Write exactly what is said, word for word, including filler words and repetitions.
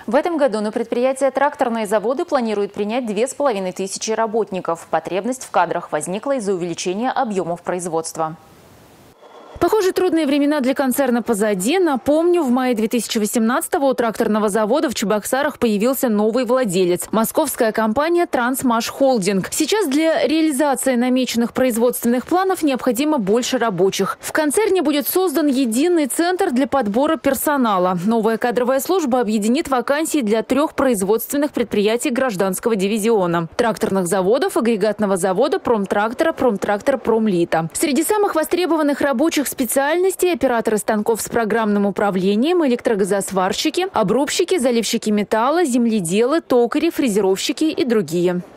В этом году на предприятие «Тракторные заводы» планируют принять две с половиной тысячи работников. Потребность в кадрах возникла из-за увеличения объемов производства. Похоже, трудные времена для концерна позади. Напомню, в мае две тысячи восемнадцатого у тракторного завода в Чебоксарах появился новый владелец – московская компания «Трансмаш Холдинг». Сейчас для реализации намеченных производственных планов необходимо больше рабочих. В концерне будет создан единый центр для подбора персонала. Новая кадровая служба объединит вакансии для трех производственных предприятий гражданского дивизиона – тракторных заводов, агрегатного завода, промтрактора, промтрактор, промлита. Среди самых востребованных рабочих специальностей – операторы станков с программным управлением, электрогазосварщики, обрубщики, заливщики металла, земледелы, токари, фрезеровщики и другие.